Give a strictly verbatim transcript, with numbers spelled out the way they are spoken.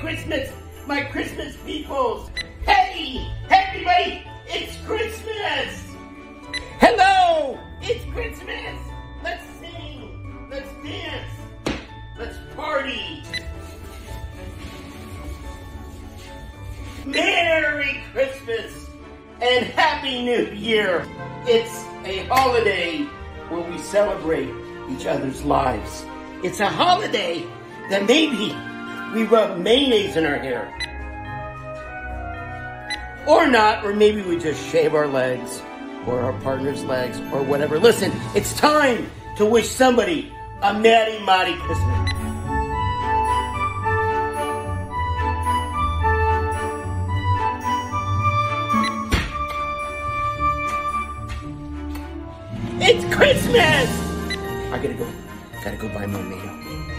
Christmas, my Christmas peoples. Hey, everybody, it's Christmas. Hello, it's Christmas. Let's sing, let's dance, let's party. Merry Christmas and Happy New Year. It's a holiday where we celebrate each other's lives. It's a holiday that maybe we rub mayonnaise in our hair. Or not, or maybe we just shave our legs or our partner's legs or whatever. Listen, it's time to wish somebody a Merry, Merry Christmas. It's Christmas! I gotta go, gotta go buy more mayo.